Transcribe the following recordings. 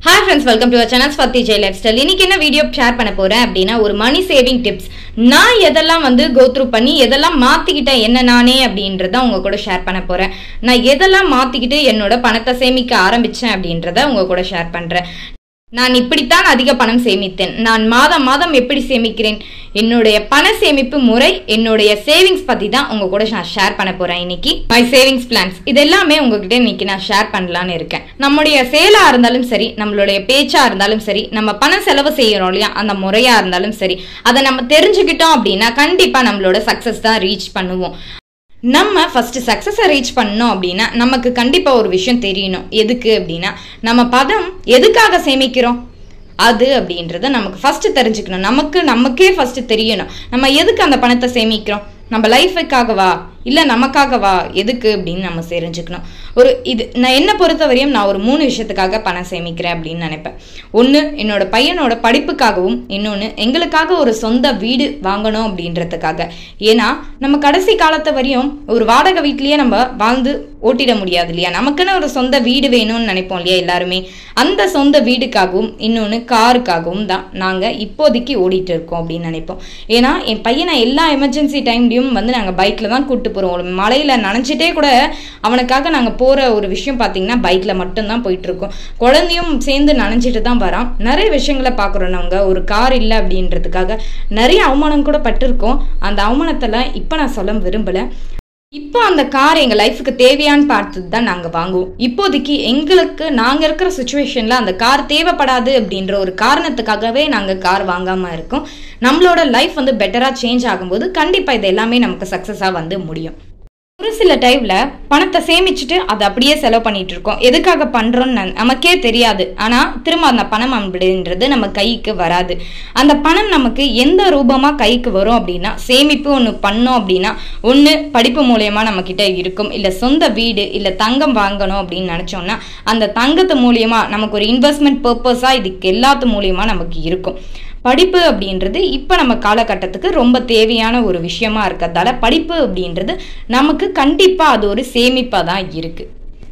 Hi friends, welcome to our channel Swati J Lifestyle. இன்னைக்கு என்ன video share பண்ண போறேன் அப்படினா ஒரு மணி சேவிங் டிப்ஸ். நான் எதெல்லாம் கோ த்ரூ பண்ணி எதெல்லாம் மாத்திக்கிட்டேன் என்ன நானே அப்படின்றத உங்க கூட ஷேர் பண்ண போறேன். நான் எதெல்லாம் மாத்திக்கிட்டு என்னோட பணத்தை சேமிக்க ஆரம்பிச்சேன் அப்படின்றத உங்க கூட ஷேர் பண்றேன். நான் இப்படித்தான் அதிக பணம் சேமித்தேன். நான் மாதம் எப்படி சேமிக்கிறேன், என்னுடைய பண சேமிப்பு முறை, என்னுடைய சேவிங்ஸ் பத்தி தான் உங்க கூட நான் ஷேர் பண்ண போறேன் இன்னைக்கு. மை சேவிங்ஸ் பிளான்ஸ் இது எல்லாமே உங்ககிட்ட இன்னைக்கு நான் ஷேர் பண்ணலான்னு இருக்கேன். நம்மளுடைய சேலா இருந்தாலும் சரி, நம்மளுடைய பேச்சா இருந்தாலும் சரி, நம்ம பணம் செலவு செய்யறோம் இல்லையா, அந்த முறையா இருந்தாலும் சரி, அதை நம்ம தெரிஞ்சுக்கிட்டோம் அப்படின்னா கண்டிப்பா நம்மளோட சக்சஸ் தான் ரீச் பண்ணுவோம். நம்ம ஃபர்ஸ்ட் சக்சஸை ரீச் பண்ணோம் அப்படின்னா நமக்கு கண்டிப்பா ஒரு விஷயம் தெரியணும். எதுக்கு அப்படின்னா நம்ம பணம் எதுக்காக சேமிக்கிறோம் அது அப்படின்றத நமக்கு ஃபர்ஸ்ட் தெரிஞ்சுக்கணும். நமக்கே ஃபர்ஸ்ட் தெரியணும் நம்ம எதுக்கு அந்த பணத்தை சேமிக்கிறோம். நம்ம லைஃபுக்காகவா இல்லை நமக்காகவா, எதுக்கு அப்படின்னு நம்ம தெரிஞ்சுக்கணும். நான் என்ன பொறுத்தவரையும் நான் ஒரு 3 விஷயத்துக்காக பணம் சேமிக்கிறேன் அப்படின்னு நினைப்பேன். ஒன்று என்னோட பையனோட படிப்புக்காகவும், இன்னொன்று எங்களுக்காக ஒரு சொந்த வீடு வாங்கணும் அப்படின்றதுக்காக. ஏன்னா நம்ம கடைசி காலத்து வரையும் ஒரு வாடகை வீட்லயே நம்ம வாழ்ந்து ஓட்டிட முடியாது இல்லையா, நமக்குன்னு ஒரு சொந்த வீடு வேணும்னு நினைப்போம் இல்லையா எல்லாருமே. அந்த சொந்த வீடுக்காகவும் இன்னொன்று காருக்காகவும் தான் நாங்கள் இப்போதைக்கு ஓடிட்டு இருக்கோம் அப்படின்னு நினைப்போம். ஏன்னா என் பையனை எல்லா எமர்ஜென்சி டைம்லையும் நாங்கள் பைக்கில் தான் கூப்பிட்டு போகிறோம். ஒரு மலையில நனைஞ்சிட்டே கூட அவனுக்காக நாங்கள் போகிற ஒரு விஷயம் பார்த்தீங்கன்னா பைக்கில் மட்டும்தான் போயிட்டு இருக்கோம். குழந்தையும் சேர்ந்து நனைஞ்சிட்டு தான் வரான். நிறைய விஷயங்களை பார்க்குறோம். நாங்கள் ஒரு கார் இல்லை அப்படின்றதுக்காக நிறைய அவமானம் கூட பட்டிருக்கோம். அந்த அவமானத்தெல்லாம் இப்போ நான் சொல்ல விரும்பலை. இப்போ அந்த கார் எங்கள் லைஃபுக்கு தேவையான்னு பார்த்து தான் நாங்கள் வாங்குவோம். இப்போதைக்கு எங்களுக்கு நாங்கள் இருக்கிற சுச்சுவேஷனில் அந்த கார் தேவைப்படாது அப்படின்ற ஒரு காரணத்துக்காகவே நாங்கள் கார் வாங்காமல் இருக்கோம். நம்மளோட லைஃப் பெட்டராக சேஞ்ச் ஆகும்போது கண்டிப்பாக இது எல்லாமே நமக்கு சக்ஸஸாக முடியும். ஒரு சில டைம்ல பணத்தை சேமிச்சுட்டு அதை அப்படியே செலவு பண்ணிட்டு இருக்கோம். எதுக்காக பண்றோம்னு நமக்கே தெரியாது. ஆனா திரும்ப அந்த பணம் அப்படின்றது நம்ம கைக்கு வராது. அந்த பணம் நமக்கு எந்த ரூபமா கைக்கு வரும் அப்படின்னா, சேமிப்பு ஒன்று பண்ணோம் அப்படின்னா, ஒன்று படிப்பு மூலியமா நம்ம கிட்ட இருக்கும், இல்லை சொந்த வீடு இல்லை தங்கம் வாங்கணும் அப்படின்னு நினைச்சோம்னா அந்த தங்கத்து மூலியமா நமக்கு ஒரு இன்வெஸ்ட்மெண்ட் பர்பஸா இதுக்கு எல்லாத்து மூலியமா நமக்கு இருக்கும். படிப்பு அப்படின்றது இப்போ நம்ம காலகட்டத்துக்கு ரொம்ப தேவையான ஒரு விஷயமா இருக்கிறதால படிப்பு அப்படின்றது நமக்கு கண்டிப்பாக அது ஒரு சேமிப்பாக தான் இருக்கு.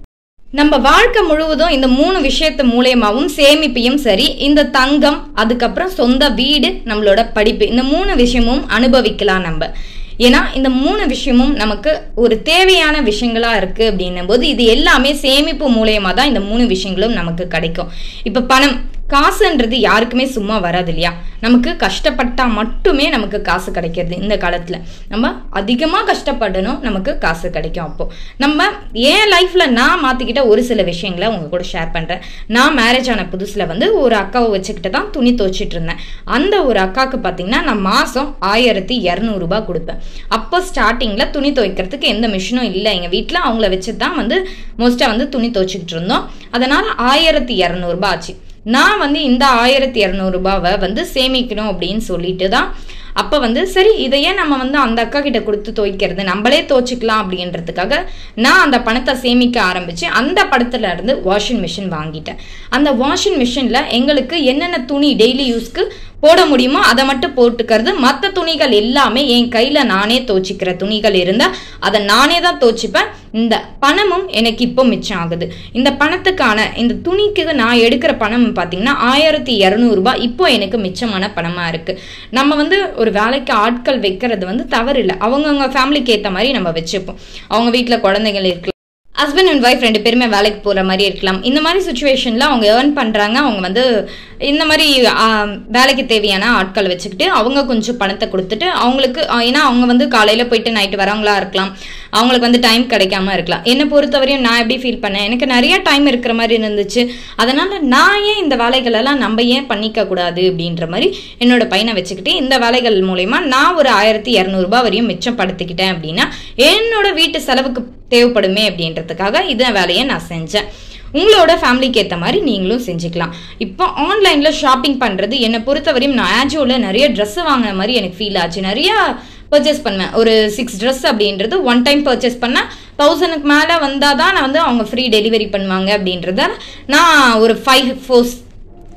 நம்ம வாழ்க்கை முழுவதும் இந்த 3 விஷயத்து மூலியமாகவும் சேமிப்பையும் சரி, இந்த தங்கம், அதுக்கப்புறம் சொந்த வீடு, நம்மளோட படிப்பு, இந்த 3 விஷயமும் அனுபவிக்கலாம் நம்ம. ஏன்னா இந்த 3 விஷயமும் நமக்கு ஒரு தேவையான விஷயங்களா இருக்கு அப்படின்னும் போது இது எல்லாமே சேமிப்பு மூலியமா தான் இந்த 3 விஷயங்களும் நமக்கு கிடைக்கும். இப்ப பணம், காசுன்றது யாருக்குமே சும்மா வராது இல்லையா. நமக்கு கஷ்டப்பட்டா மட்டுமே நமக்கு காசு கிடைக்கிறது. இந்த காலத்துல நம்ம அதிகமா கஷ்டப்படணும், நமக்கு காசு கிடைக்கும். அப்போ நம்ம என் லைஃப்ல நான் மாத்திக்கிட்ட ஒரு சில விஷயங்களை உங்க கூட ஷேர் பண்றேன். நான் மேரேஜ் ஆன புதுசுல ஒரு அக்காவை வச்சுக்கிட்டு தான் துணி துவைச்சிட்டு இருந்தேன். அந்த ஒரு அக்காவுக்கு பாத்தீங்கன்னா நான் மாசம் 1200 ரூபாய் கொடுப்பேன். அப்போ ஸ்டார்டிங்ல துணி துவைக்கிறதுக்கு எந்த மிஷினும் இல்லை எங்க வீட்டுல. அவங்கள வச்சுதான் மோஸ்டா துணி துவைச்சிக்கிட்டு இருந்தோம். அதனால 1200 ரூபாய் ஆச்சு. நான் இந்த 1200 ரூபாவை சேமிக்கணும் அப்படின்னு சொல்லிட்டு தான் அப்ப சரி இதையே நம்ம அந்த அக்கா கிட்ட கொடுத்து துவைக்கிறது, நம்மளே துவைச்சிக்கலாம் அப்படின்றதுக்காக நான் அந்த பணத்தை சேமிக்க ஆரம்பிச்சு அந்த படத்துல இருந்து வாஷிங் மிஷின் வாங்கிட்டேன். அந்த வாஷிங் மிஷின்ல எங்களுக்கு என்னென்ன துணி டெய்லி யூஸ்க்கு போட முடியுமோ அதை மட்டும் போட்டுக்கிறது. மற்ற துணிகள் எல்லாமே என் கையில நானே துவைச்சிக்கிற துணிகள் இருந்தா அதை நானே தான் துவைச்சிப்பேன். இந்த பணமும் எனக்கு இப்போ மிச்சம் ஆகுது. இந்த பணத்துக்கான இந்த துணிக்கு நான் எடுக்கிற பணம் பார்த்தீங்கன்னா 1200 ரூபாய் இப்போ எனக்கு மிச்சமான பணமா இருக்கு. நம்ம ஒரு வேலைக்கு ஆட்கள் வைக்கிறது தவறு இல்லை. அவங்கவுங்க ஃபேமிலிக்கு ஏற்ற மாதிரி நம்ம வச்சுப்போம். அவங்க வீட்டில் குழந்தைகள் இருக்கலாம், ஹஸ்பண்ட் அண்ட் ஒய்ஃப் 2 பேருமே வேலைக்கு போகிற மாதிரி இருக்கலாம். இந்த மாதிரி சுச்சுவேஷனில் அவங்க ஏர்ன் பண்ணுறாங்க. அவங்க இந்த மாதிரி வேலைக்கு தேவையான ஆட்கள் வச்சுக்கிட்டு அவங்க கொஞ்சம் பணத்தை கொடுத்துட்டு அவங்களுக்கு, ஏன்னா அவங்க காலையில் போயிட்டு நைட்டு வரவங்களா இருக்கலாம், அவங்களுக்கு டைம் கிடைக்காம இருக்கலாம். என்னை பொறுத்தவரையும் நான் எப்படி ஃபீல் பண்ணேன், எனக்கு நிறைய டைம் இருக்கிற மாதிரி இருந்துச்சு. அதனால நான் ஏன் இந்த வேலைகளெல்லாம் நம்ம ஏன் பண்ணிக்க கூடாது அப்படின்ற மாதிரி என்னோட பையனை வச்சுக்கிட்டு இந்த வேலைகள் மூலயமா நான் ஒரு 1200 ரூபாய் வரையும் மிச்சப்படுத்திக்கிட்டேன். அப்படின்னா என்னோட வீட்டு செலவுக்கு தேவைப்படுமே அப்படின்றதுக்காக இந்த வேலையை நான் செஞ்சேன். உங்களோட ஃபேமிலிக்கு ஏற்ற மாதிரி நீங்களும் செஞ்சுக்கலாம். இப்போ ஆன்லைனில் ஷாப்பிங் பண்ணுறது என்னை பொறுத்தவரையும் நான் ஆஜோவில் நிறைய ட்ரெஸ்ஸு வாங்கின மாதிரி எனக்கு ஃபீல் ஆச்சு. நிறையா பர்ச்சேஸ் பண்ணுவேன். ஒரு 6 ட்ரெஸ் அப்படின்றது ஒன் டைம் பர்ச்சேஸ் பண்ணால் 1000க்கு மேலே வந்தால் தான் நான் அவங்க ஃப்ரீ டெலிவரி பண்ணுவாங்க அப்படின்றத நான் ஒரு 5-4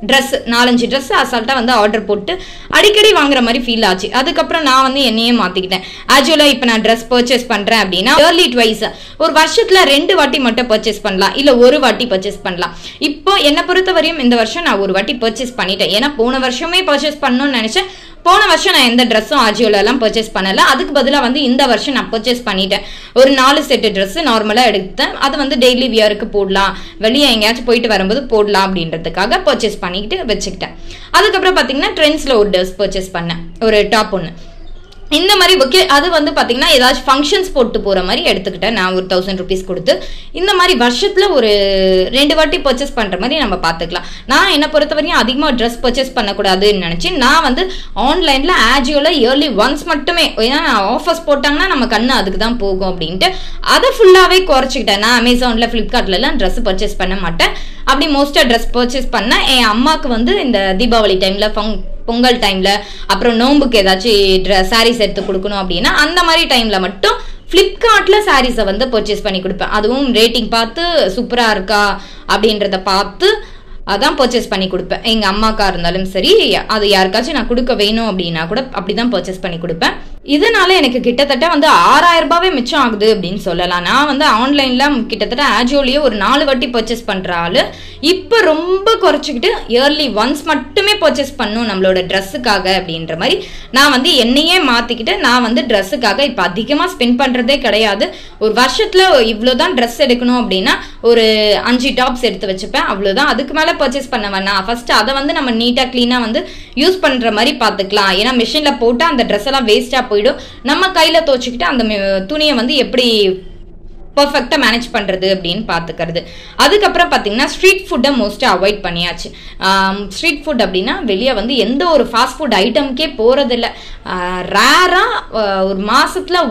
ட்ரெஸ் 4-5 ட்ரெஸ் அசால்ட்டாக வந்து ஆர்டர் போட்டு அடிக்கடி வாங்குற மாதிரி ஃபீல் ஆச்சு. அதுக்கப்புறம் நான் வந்து என்னையே மாற்றிக்கிட்டேன். ஆக்சுவலாக இப்போ நான் ட்ரெஸ் பர்ச்சேஸ் பண்ணுறேன் அப்படின்னா இயர்லி ட்வைஸ், ஒரு வருஷத்தில் 2 வாட்டி மட்டும் பர்ச்சேஸ் பண்ணலாம், இல்லை 1 வாட்டி பர்ச்சேஸ் பண்ணலாம். இப்போ என்னை பொறுத்த வரையும் இந்த வருஷம் நான் 1 வாட்டி பர்ச்சேஸ் பண்ணிட்டேன். ஏன்னா போன வருஷமே பர்ச்சேஸ் பண்ணணும்னு நினச்சேன். போன வருஷம் நான் எந்த ட்ரெஸ்ஸும் ஆஜியோலாம் பர்ச்சேஸ் பண்ணல. அதுக்கு பதிலாக வந்து இந்த வருஷம் நான் பர்ச்சேஸ் பண்ணிட்டேன். ஒரு 4 செட்டு ட்ரெஸ் நார்மலாக எடுத்தேன். அது வந்து டெய்லி வியருக்கு போடலாம், வெளியே எங்கேயாச்சும் போயிட்டு வரும்போது போடலாம் அப்படின்றதுக்காக பர்ச்சேஸ் பண்ணிக்கிட்டு வச்சுக்கிட்டேன். அதுக்கப்புறம் பார்த்தீங்கன்னா ட்ரெண்ட்ஸில் ஒரு ட்ரெஸ் பர்ச்சேஸ் பண்ணேன், ஒரு டாப் ஒன்று. இந்த மாதிரி ஓகே, அது வந்து பார்த்தீங்கன்னா ஏதாச்சும் ஃபங்க்ஷன்ஸ் போட்டு போகிற மாதிரி எடுத்துக்கிட்டேன் நான் ஒரு 1000 rupees கொடுத்து. இந்த மாதிரி வருஷத்தில் ஒரு 2 வாட்டி பர்ச்சேஸ் பண்ணுற மாதிரி நம்ம பார்த்துக்கலாம். நான் என்னை பொறுத்த வரையும் அதிகமாக ட்ரெஸ் பர்ச்சேஸ் பண்ணக்கூடாதுன்னு நினச்சி நான் வந்து ஆன்லைனில் ஆஜியோவில் இயர்லி ஒன்ஸ் மட்டுமே, ஏன்னா ஆஃபர்ஸ் போட்டாங்கன்னா நம்ம கண்ணு அதுக்கு தான் போகும் அப்படின்ட்டு அதை ஃபுல்லாகவே குறைச்சிக்கிட்டேன். நான் அமேசானில் ஃப்ளிப்கார்ட்லலாம் ட்ரெஸ் பர்ச்சேஸ் பண்ண மாட்டேன். அப்படி மோஸ்ட்டாக ட்ரெஸ் பர்ச்சேஸ் பண்ணேன். என் அம்மாவுக்கு வந்து இந்த தீபாவளி டைமில் பொங்கல் டைம்ல, அப்புறம் நோம்புக்கு ஏதாச்சும் சாரீஸ் எடுத்து கொடுக்கணும் அப்படின்னா அந்த மாதிரி டைம்ல மட்டும் ஃப்ளிப்கார்ட்ல சாரீஸை வந்து பர்ச்சேஸ் பண்ணி கொடுப்பேன். அதுவும் ரேட்டிங் பார்த்து சூப்பரா இருக்கா அப்படின்றத பார்த்து அதான் பர்ச்சேஸ் பண்ணி கொடுப்பேன். எங்க அம்மாக்கா இருந்தாலும் சரி, அது யாருக்காச்சும் நான் கொடுக்க வேணும் அப்படின்னா கூட அப்படிதான் பர்ச்சேஸ் பண்ணி கொடுப்பேன். இதனால எனக்கு கிட்டத்தட்ட வந்து 6000 ரூபாவே மிச்சம் ஆகுது அப்படின்னு சொல்லலாம். நான் வந்து ஆன்லைன்ல கிட்டத்தட்ட ஆஜியோலயே ஒரு 4 வாட்டி பர்ச்சேஸ் பண்ற ஆளு இப்போ ரொம்ப குறைச்சிக்கிட்டு இயர்லி ஒன்ஸ் மட்டுமே பர்ச்சேஸ் பண்ணும் நம்மளோட ட்ரெஸ்ஸுக்காக அப்படின்ற மாதிரி நான் வந்து என்னையே மாத்திக்கிட்டு நான் வந்து ட்ரெஸ்ஸுக்காக இப்போ அதிகமா ஸ்பெண்ட் பண்றதே கிடையாது. ஒரு வருஷத்துல இவ்வளவுதான் ட்ரெஸ் எடுக்கணும் அப்படின்னா ஒரு 5 டாப்ஸ் எடுத்து வச்சுப்பேன், அவ்வளவுதான். அதுக்கு மேல பர்ச்சேஸ் பண்ண வேணாம். ஃபர்ஸ்ட் அதை வந்து நம்ம நீட்டா கிளீனா வந்து யூஸ் பண்ற மாதிரி பாத்துக்கலாம். ஏன்னா மிஷின்ல போட்டா அந்த ட்ரெஸ் எல்லாம் வேஸ்டா போயிடும். நம்ம கையில துவச்சுக்கிட்டு அந்த துணியை வந்து எப்படி பர்ஃபெக்டா மேனேஜ் பண்றது அப்படின்னு பாத்துக்கிறது. அதுக்கப்புறம் பாத்தீங்கன்னா ஸ்ட்ரீட் ஃபுட்டை மோஸ்டா அவாய்ட் பண்ணியாச்சு. ஸ்ட்ரீட் ஃபுட் அப்படின்னா வெளியே வந்து எந்த ஒரு ஃபாஸ்ட் ஃபுட் ஐட்டம்கே போறது இல்லை. ரேரா ஒரு மாசத்துல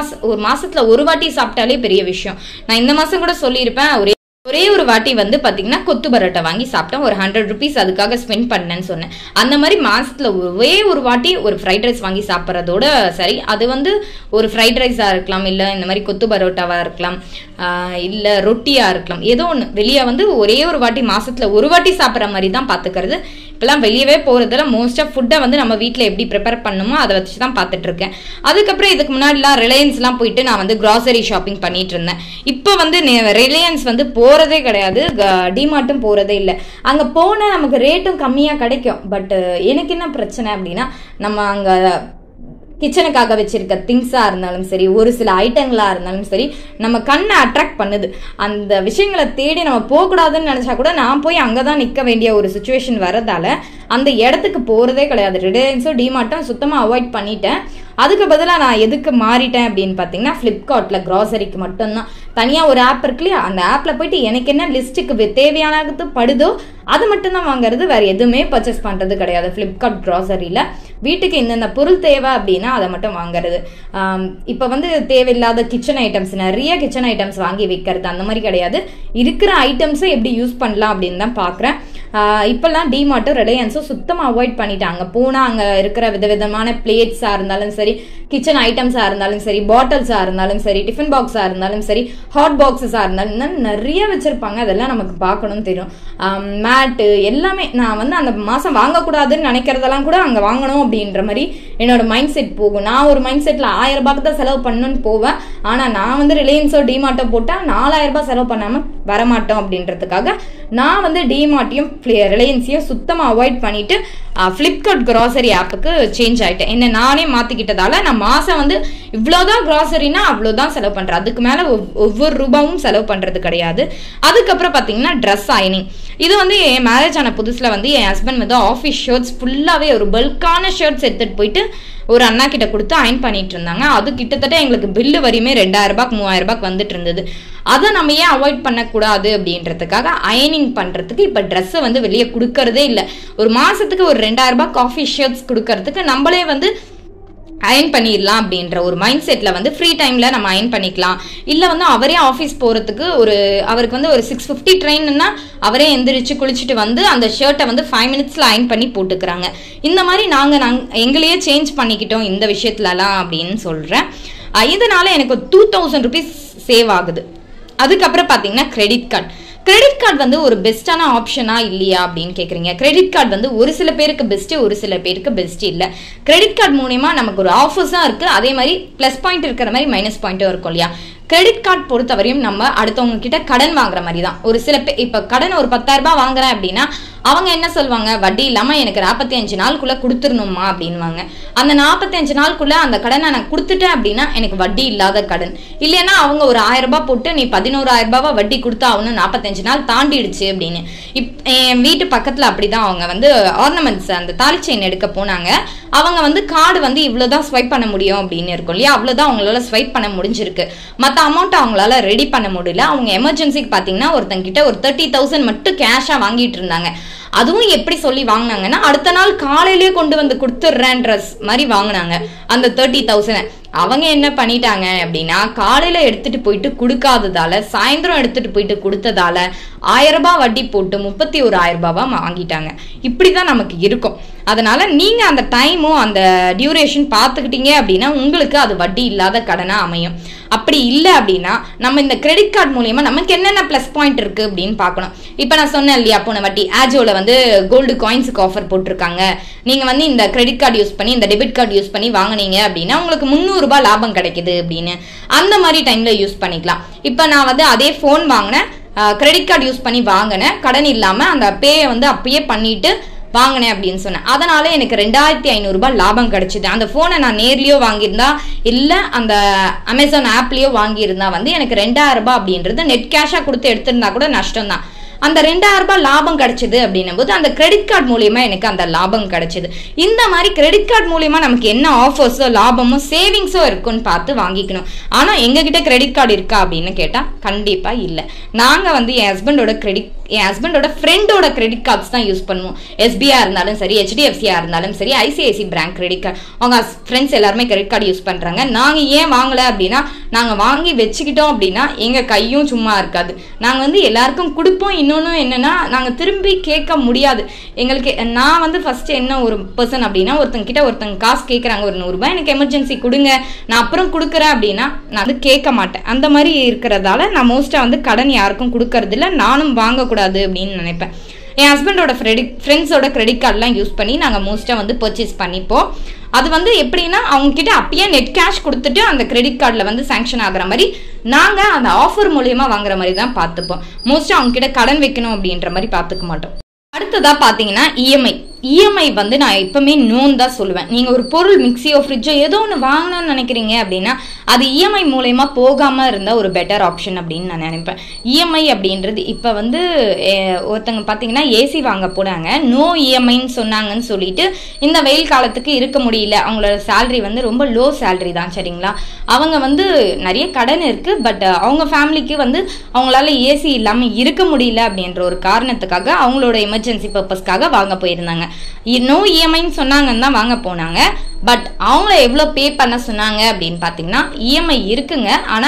ஒரு வாட்டி சாப்பிட்டாலே பெரிய விஷயம். நான் இந்த மாசம் கூட சொல்லியிருப்பேன், ஒரே ஒரு வாட்டி வந்து பாத்தீங்கன்னா கொத்து பரோட்டா வாங்கி சாப்பிட்டேன், ஒரு 100 rupees அதுக்காக ஸ்பெண்ட் பண்ணேன்னு சொன்னேன். அந்த மாதிரி மாசத்துல ஒரே ஒரு வாட்டி ஒரு ஃப்ரைட் ரைஸ் வாங்கி சாப்பிட்றதோட சரி. அது வந்து ஒரு ஃப்ரைட் ரைஸா இருக்கலாம், இல்ல இந்த மாதிரி கொத்து பரோட்டாவா இருக்கலாம், இல்ல ரொட்டியா இருக்கலாம், ஏதோ ஒன்று வெளியே வந்து ஒரே ஒரு வாட்டி மாசத்துல ஒரு வாட்டி சாப்பிட்ற மாதிரி தான் பாத்துக்கிறது. இப்பெல்லாம் வெளியவே போறதுல மோஸ்டா ஃபுட்டை வந்து நம்ம வீட்டுல எப்படி ப்ரிப்பேர் பண்ணுமோ அதை வச்சுதான் பார்த்துட்டு இருக்கேன். அதுக்கப்புறம் இதுக்கு முன்னாடிலாம் ரிலையன்ஸ் எல்லாம் போயிட்டு நான் வந்து கிராசரி ஷாப்பிங் பண்ணிட்டு இருந்தேன். இப்போ வந்து ரிலையன்ஸ் வந்து போறதே கிடையாது, டிமார்ட்டும் போறதே இல்லை. அங்க போனா நமக்கு ரேட்டும் கம்மியா கிடைக்கும். பட் எனக்கு என்ன பிரச்சனை அப்படின்னா, நம்ம அங்க கிச்சனுக்காக வச்சிருக்க திங்ஸா இருந்தாலும் சரி, ஒரு சில ஐட்டங்களா இருந்தாலும் சரி, நம்ம கண்ணை அட்ராக்ட் பண்ணுது. அந்த விஷயங்களை தேடி நம்ம போகக்கூடாதுன்னு நினைச்சா கூட நான் போய் அங்கதான் நிக்க வேண்டிய ஒரு சுச்சுவேஷன் வரதால அந்த இடத்துக்கு போறதே கிடையாது. ரிலையன்ஸும் டிமார்ட்டும் சுத்தமா அவாய்ட் பண்ணிட்டேன். அதுக்கு பதிலாக நான் எதுக்கு மாறிட்டேன் அப்படின்னு பார்த்தீங்கன்னா, ஃப்ளிப்கார்ட்ல கிராசரிக்கு மட்டும்தான் தனியாக ஒரு ஆப் இருக்கு இல்லையா, அந்த ஆப்ல போயிட்டு எனக்கு என்ன லிஸ்ட்டுக்கு தேவையானது படுதோ அது மட்டும்தான் வாங்குறது, வேற எதுவுமே பர்ச்சேஸ் பண்றது கிடையாது. ஃப்ளிப்கார்ட் கிராசரியில வீட்டுக்கு இந்தந்த பொருள் தேவை அப்படின்னா அதை மட்டும் வாங்குறது. இப்போ வந்து தேவையில்லாத கிச்சன் ஐட்டம்ஸ், நிறைய கிச்சன் ஐட்டம்ஸ் வாங்கி வைக்கிறது அந்த மாதிரி கிடையாது. இருக்கிற ஐட்டம்ஸை எப்படி யூஸ் பண்ணலாம் அப்படின்னு தான் பார்க்குறேன். இப்பெல்லாம் டிமார்ட்டும் ரிலையன்ஸும் சுத்தமாக அவாய்ட் பண்ணிட்டாங்க. போனால் அங்கே இருக்கிற விதவிதமான பிளேட்ஸாக இருந்தாலும் சரி, கிச்சன் ஐட்டம்ஸாக இருந்தாலும் சரி, பாட்டில்ஸாக இருந்தாலும் சரி, டிஃபன் பாக்ஸாக இருந்தாலும் சரி, ஹாட் பாக்ஸஸாக இருந்தாலும் நிறைய வச்சிருப்பாங்க. அதெல்லாம் நமக்கு பார்க்கணும் தெரியும். மேட்டு எல்லாமே நான் வந்து அந்த மாதம் வாங்கக்கூடாதுன்னு நினைக்கிறதெல்லாம் கூட அங்கே வாங்கணும் அப்படின்ற மாதிரி என்னோட மைண்ட் செட் போகும். நான் ஒரு மைண்ட் செட்டில் 1000 ரூபாய்க்கு தான் செலவு பண்ணணும்னு போவேன். ஆனால் நான் வந்து ரிலையன்ஸோ டிமார்ட்டோ போட்டால் 4000 ரூபாய் செலவு பண்ணாமல் வரமாட்டோம் அப்படின்றதுக்காக நான் வந்து டிமார்ட்டையும் ரிலையன்ஸையும் சுத்தமாக அவாய்ட் பண்ணிட்டு ஃப்ளிப்கார்ட் கிராசரி ஆப்புக்கு சேஞ்ச் ஆயிட்டேன். என்ன நானே மாத்திக்கிட்டதால நான் மாசம் வந்து இவ்வளோதான் கிராசரினா அவ்வளோதான் செலவு பண்றேன். அதுக்கு மேல ஒவ்வொரு ரூபாயும் செலவு பண்றது கிடையாது. அதுக்கப்புறம் பாத்தீங்கன்னா ட்ரெஸ் அயனிங். இது வந்து என் மேரேஜ் ஆன புதுசுல வந்து என் ஹஸ்பண்ட் வந்து ஆஃபீஸ் ஷர்ட்ஸ் ஃபுல்லாவே ஒரு பல்கான ஷர்ட்ஸ் எடுத்துட்டு போயிட்டு ஒரு அண்ணா கிட்ட கொடுத்து அயன் பண்ணிட்டு இருந்தாங்க. அது கிட்டத்தட்ட எங்களுக்கு பில்லு வரையுமே 2000 ரூபாய்க்கு 3000 ரூபாய்க்கு வந்துட்டு இருந்தது. அதை நம்ம ஏன் அவாய்ட் பண்ணக்கூடாது அப்படின்றதுக்காக அயனிங் பண்றதுக்கு இப்ப ட்ரெஸ் வந்து வெளியே கொடுக்கறதே இல்லை. ஒரு மாசத்துக்கு ஒரு 2000 ரூபாய்க்கு ஆஃபீஸ் ஷர்ட்ஸ் கொடுக்கறதுக்கு நம்மளே வந்து அயன் பண்ணிடலாம் அப்படின்ற ஒரு மைண்ட் செட்ல வந்து ஃப்ரீ டைம்ல நம்ம அயன் பண்ணிக்கலாம். இல்ல வந்து அவரே ஆஃபீஸ் போறதுக்கு அவருக்கு வந்து ஒரு 6:50 ட்ரெயின்னா அவரே எந்திரிச்சு குளிச்சுட்டு வந்து அந்த ஷர்ட்டை வந்து 5 minutesல அயன் பண்ணி போட்டுக்கிறாங்க. இந்த மாதிரி நாங்க எங்களையே சேஞ்ச் பண்ணிக்கிட்டோம் இந்த விஷயத்துலலாம் அப்படின்னு சொல்றேன். இதனால எனக்கு 2000 rupees சேவ் ஆகுது. அதுக்கப்புறம் பாத்தீங்கன்னா கிரெடிட் கார்டு. கிரெடிட் கார்டு வந்து ஒரு பெஸ்டான ஆப்ஷனா இல்லையா அப்படின்னு கேக்குறீங்க. கிரெடிட் கார்டு வந்து ஒரு சில பேருக்கு பெஸ்ட், ஒரு சில பேருக்கு பெஸ்ட் இல்ல. கிரெடிட் கார்டு மூலமா நமக்கு ஒரு ஆஃபர்ஸா இருக்கு, அதே மாதிரி பிளஸ் பாயிண்ட் இருக்கிற மாதிரி மைனஸ் பாயிண்ட்டும் இருக்கும் இல்லையா. கிரெடிட் கார்டு பொறுத்தவரையும் நம்ம அடுத்தவங்க கிட்ட கடன் வாங்குற மாதிரி தான். ஒரு சில பேர் இப்ப கடன் ஒரு 10,000 ரூபாய் வாங்குறேன் அப்படின்னா அவங்க என்ன சொல்லுவாங்க, வட்டி இல்லாம எனக்கு 45 நாளுக்குள்ள கொடுத்துடணுமா அப்படின்வாங்க. அந்த 45 நாளுக்குள்ள அந்த கடனை நான் கொடுத்துட்டேன் அப்படின்னா எனக்கு வட்டி இல்லாத கடன். இல்லைன்னா அவங்க ஒரு 1000 ரூபாய் போட்டு நீ 11,000 ரூபாய் வட்டி கொடுத்தா அவனு 45 நாள் தாண்டிடுச்சு அப்படின்னு. என் வீட்டு பக்கத்துல அப்படிதான் அவங்க வந்து ஆர்னமெண்ட்ஸ் அந்த தாலி செயின் எடுக்க போனாங்க. அவங்க வந்து கார்டு வந்து இவ்வளவுதான் ஸ்வைப் பண்ண முடியும் அப்படின்னு இருக்கும் இல்லையா, அவ்வளவுதான் அவங்களால ஸ்வைப் பண்ண முடிஞ்சிருக்கு. மத்த அமௌண்ட் அவங்களால ரெடி பண்ண முடியல. அவங்க எமர்ஜென்சிக்கு பாத்தீங்கன்னா ஒருத்தங்க கிட்ட ஒரு 30,000 மட்டும் கேஷா வாங்கிட்டு இருந்தாங்க. அதுவும் எப்படி சொல்லி வாங்கினாங்கன்னா அடுத்த நாள் காலையிலேயே கொண்டு வந்து கொடுத்துடுறேன்ற மாதிரி வாங்கினாங்க அந்த 30,000. அவங்க என்ன பண்ணிட்டாங்க அப்படின்னா காலையில எடுத்துட்டு போயிட்டு கொடுக்காததால சாயந்தரம் எடுத்துட்டு போயிட்டு கொடுத்ததால 1000 ரூபாய் வட்டி போட்டு 31,000 ரூபாவா வாங்கிட்டாங்க. இப்படிதான் நமக்கு இருக்கும். அதனால நீங்க அந்த டைமும் அந்த டியூரேஷன் பார்த்துக்கிட்டீங்க அப்படின்னா உங்களுக்கு அது வட்டி இல்லாத கடனா அமையும். அப்படி இல்லை அப்படின்னா நம்ம இந்த கிரெடிட் கார்டு மூலியமா நமக்கு என்னென்ன பிளஸ் பாயிண்ட் இருக்கு அப்படின்னு பார்க்கணும். இப்ப நான் சொன்னேன் இல்லையா, போன வாட்டி ஆஜோல வந்து கோல்டு காயின்ஸுக்கு ஆஃபர் போட்டிருக்காங்க. நீங்க வந்து இந்த கிரெடிட் கார்டு யூஸ் பண்ணி இந்த டெபிட் கார்டு யூஸ் பண்ணி வாங்கினீங்க அப்படின்னா உங்களுக்கு 300 ரூபாய் லாபம் கிடைக்குது அப்படின்னு. அந்த மாதிரி டைம்ல யூஸ் பண்ணிக்கலாம். இப்ப நான் வந்து அதே போன் வாங்கினேன், கிரெடிட் கார்டு யூஸ் பண்ணி வாங்கினேன், கடன் இல்லாம அந்த பேயை வந்து அப்பயே பண்ணிட்டு வாங்கினேன் அப்படின்னு சொன்னேன். அதனால எனக்கு 2,500 ரூபாய் லாபம் கிடைச்சது. அந்த போனை நான் நேர்லயோ வாங்கியிருந்தா இல்ல அந்த அமேசான் ஆப்லயோ வாங்கியிருந்தா வந்து எனக்கு 2,000 ரூபாய் அப்படின்றது நெட் கேஷா கொடுத்து எடுத்திருந்தா கூட நஷ்டம் தான். அந்த 2,000 ரூபாய் லாபம் கிடைச்சது அப்படின்னும் போது அந்த கிரெடிட் கார்டு மூலியமா எனக்கு அந்த லாபம் கிடைச்சது. இந்த மாதிரி கிரெடிட் கார்டு மூலியமா நமக்கு என்ன ஆஃபர்ஸோ லாபமோ சேவிங்ஸோ இருக்குன்னு பார்த்து வாங்கிக்கணும். ஆனா எங்க கிட்ட கிரெடிட் கார்டு இருக்கா அப்படின்னு கேட்டா கண்டிப்பா இல்ல. நாங்க வந்து என் ஹஸ்பண்டோட ஃப்ரெண்டோட கிரெடிட் கார்ட்ஸ் தான் யூஸ் பண்ணுவோம். SBI இருந்தாலும் சரி, HDFC இருந்தாலும் சரி, ICICI பேங்க் கிரெடிட் கார்டு, அவங்க ஃப்ரெண்ட்ஸ் எல்லாருமே கிரெடிட் கார்டு யூஸ் பண்றாங்க. நாங்க ஏன் வாங்கல அப்படின்னா நாங்க வாங்கி வச்சுக்கிட்டோம் அப்படின்னா எங்க கையும் சும்மா இருக்காது. நாங்க வந்து எல்லாருக்கும் கொடுப்போம். இன்னொன்னு என்னன்னா நாங்க திரும்பி கேட்க முடியாது. எங்களுக்கு நான் வந்து ஃபர்ஸ்ட் என்ன ஒரு பர்சன் அப்படின்னா ஒருத்தங்க காசு கேட்கறாங்க, ஒரு 100 ரூபாய் எனக்கு எமர்ஜென்சி கொடுங்க நான் அப்புறம் கொடுக்குறேன் அப்படின்னா நான் வந்து கேட்க மாட்டேன். அந்த மாதிரி இருக்கிறதால நான் மோஸ்டா வந்து கடன் யாருக்கும் கொடுக்கறது இல்லை, நானும் வாங்கக்கூடாது அப்படின்னு நினைப்பேன். என் ஹஸ்பண்டோட ஃப்ரெண்ட்ஸோட கிரெடிட் கார்டெலாம் யூஸ் பண்ணி நாங்கள் மோஸ்ட்டாக வந்து பர்ச்சேஸ் பண்ணிப்போம். அது வந்து எப்படின்னா அவங்க கிட்ட அப்பயே நெட் கேஷ் கொடுத்துட்டு அந்த கிரெடிட் கார்டில் வந்து சாங்ஷன் ஆகிற மாதிரி நாங்கள் அந்த ஆஃபர் மூலியமா வாங்குற மாதிரி தான் பார்த்துப்போம். மோஸ்ட்டாக அவங்க கிட்ட கடன் வைக்கணும் அப்படின்ற மாதிரி பார்த்துக்க மாட்டோம். அடுத்ததா பார்த்தீங்கன்னா இஎம்ஐ வந்து நான் எப்பவுமே நோன் தான் சொல்லுவேன். நீங்க ஒரு பொருள் மிக்சியோ ஃப்ரிட்ஜோ ஏதோ ஒன்று வாங்கணும்னு நினைக்கிறீங்க அப்படின்னா அது இஎம்ஐ மூலயமா போகாம இருந்தா ஒரு பெட்டர் ஆப்ஷன் அப்படின்னு நான் நினைப்பேன். இஎம்ஐ அப்படின்றது இப்ப வந்து ஒருத்தங்க பாத்தீங்கன்னா ஏசி வாங்க போனாங்க, நோ இஎம்ஐன்னு சொன்னாங்கன்னு சொல்லிட்டு இந்த வெயில் காலத்துக்கு இருக்க முடியல. அவங்களோட சேலரி வந்து ரொம்ப லோ சேலரி தான், சரிங்களா. அவங்க வந்து நிறைய கடன் இருக்கு, பட் அவங்க ஃபேமிலிக்கு வந்து அவங்களால ஏசி இல்லாம இருக்க முடியல அப்படின்ற ஒரு காரணத்துக்காக அவங்களோட எமர்ஜென்சி பர்பஸ்க்காக வாங்க போயிருந்தாங்க. நோ இஎம்ஐன்னு சொன்னாங்கன்னு தான் வாங்க போனாங்க. பட் அவங்கள எவ்வளவு பே பண்ண சொன்னாங்க அப்படின்னு பாத்தீங்கன்னா இஎம்ஐ இருக்குங்க, ஆனா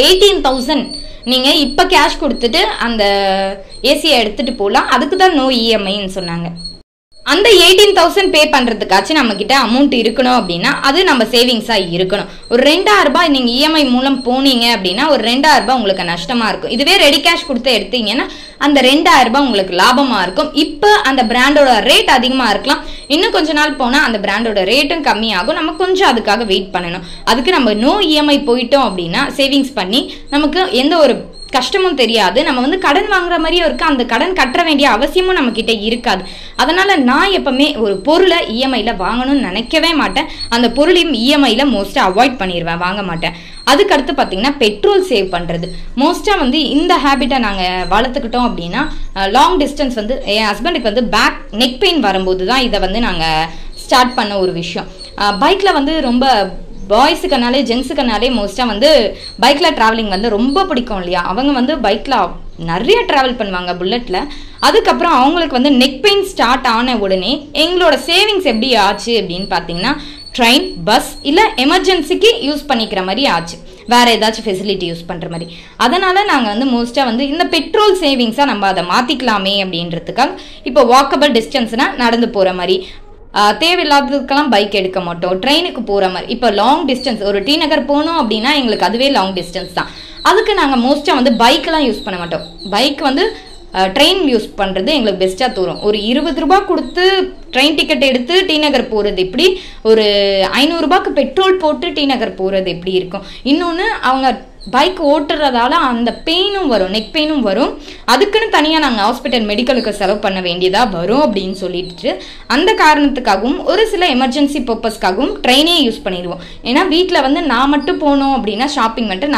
18,000 நீங்க இப்ப கேஷ் கொடுத்துட்டு அந்த ஏசியை எடுத்துட்டு போலாம், அதுக்கு தான் நோ இஎம்ஐன்னு சொன்னாங்க. அந்த 18,000 பே பண்றதுக்காச்சும் நம்ம கிட்ட அமௌண்ட் இருக்கணும் அப்படின்னா அது நம்ம சேவிங்ஸா இருக்கணும். ஒரு 2,000 ரூபாய் நீங்க இஎம்ஐ மூலம் போனீங்க அப்படின்னா ஒரு 2,000 ரூபாய் உங்களுக்கு நஷ்டமா இருக்கும். இதுவே ரெடி கேஷ் கொடுத்து எடுத்தீங்கன்னா அந்த 2,000 ரூபாய் உங்களுக்கு லாபமா இருக்கும். இப்ப அந்த பிராண்டோட ரேட் அதிகமா இருக்கலாம், இன்னும் கொஞ்ச நாள் போனா அந்த பிராண்டோட ரேட்டும் கம்மியாகும். நம்ம கொஞ்சம் அதுக்காக வெயிட் பண்ணணும். அதுக்கு நம்ம நோ இஎம்ஐ போயிட்டோம் அப்படின்னா சேவிங்ஸ் பண்ணி நமக்கு எந்த ஒரு கஷ்டமும் தெரியாது. நம்ம வந்து கடன் வாங்குற மாதிரியும் இருக்கு, அந்த கடன் கட்ட வேண்டிய அவசியமும் நம்ம கிட்ட இருக்காது. அதனால நான் எப்பவுமே ஒரு பொருளை இஎம்ஐல வாங்கணும்னு நினைக்கவே மாட்டேன். அந்த பொருளையும் இஎம்ஐல மோஸ்டா அவாய்ட் பண்ணிடுவேன், வாங்க மாட்டேன். அதுக்கு அடுத்து பாத்தீங்கன்னா பெட்ரோல் சேவ் பண்றது. மோஸ்டா வந்து இந்த ஹேபிட்டை நாங்க வளர்த்துக்கிட்டோம் அப்படின்னா லாங் டிஸ்டன்ஸ் வந்து என் ஹஸ்பண்டுக்கு வந்து நெக் பெயின் வரும்போது தான் இதை வந்து நாங்க ஸ்டார்ட் பண்ண ஒரு விஷயம். பைக்ல வந்து ரொம்ப பாய்ஸுக்குனாலே ஜென்ஸுக்குனாலே மோஸ்ட்டாக வந்து பைக்கில் ட்ராவலிங் வந்து ரொம்ப பிடிக்கும் இல்லையா. அவங்க வந்து பைக்கில் நிறைய ட்ராவல் பண்ணுவாங்க புல்லட்டில். அதுக்கப்புறம் அவங்களுக்கு வந்து நெக் பெயின் ஸ்டார்ட் ஆன உடனே எங்களோட சேவிங்ஸ் எப்படி ஆச்சு அப்படின்னு பார்த்தீங்கன்னா ட்ரெயின், பஸ் இல்லை எமர்ஜென்சிக்கு யூஸ் பண்ணிக்கிற மாதிரி ஆச்சு, வேற ஏதாச்சும் ஃபெசிலிட்டி யூஸ் பண்ணுற மாதிரி. அதனால நாங்கள் வந்து மோஸ்ட்டாக வந்து இந்த பெட்ரோல் சேவிங்ஸாக நம்ம அதை மாற்றிக்கலாமே அப்படின்றதுக்காக இப்போ வாக்கபிள் டிஸ்டன்ஸ்னா நடந்து போகிற மாதிரி, தேவையில்லாததுக்கெல்லாம் பைக் எடுக்க மாட்டோம், ட்ரெயினுக்கு போகிற மாதிரி. இப்போ லாங் டிஸ்டன்ஸ் ஒரு டி நகர் போகணும் அப்படின்னா எங்களுக்கு அதுவே லாங் டிஸ்டன்ஸ் தான். அதுக்கு நாங்கள் மோஸ்ட்டாக வந்து பைக்கெலாம் யூஸ் பண்ண மாட்டோம். பைக் வந்து ட்ரெயின் யூஸ் பண்ணுறது எங்களுக்கு பெஸ்ட்டாக தோணும். ஒரு 20 ரூபா கொடுத்து ட்ரெயின் டிக்கெட் எடுத்து டி நகர் போகிறது எப்படி, ஒரு 500 ரூபாய்க்கு பெட்ரோல் போட்டு டி நகர் போகிறது எப்படி இருக்கும். இன்னொன்று அவங்க பைக் ஓட்டுறதால அந்த பெயினும் வரும், நெக் பெயினும் வரும். அதுக்குன்னு தனியாக நாங்கள் ஹாஸ்பிட்டல் மெடிக்கலுக்கு செலவு பண்ண வேண்டியதாக வரும் அப்படின்னு சொல்லிட்டு அந்த காரணத்துக்காகவும் ஒரு சில எமர்ஜென்சி பர்பஸ்க்காகவும் ட்ரெயினே யூஸ் பண்ணிடுவோம். ஏன்னா வீட்டில் வந்து நான் மட்டும் போனோம் அப்படின்னா ஷாப்பிங் மட்டும்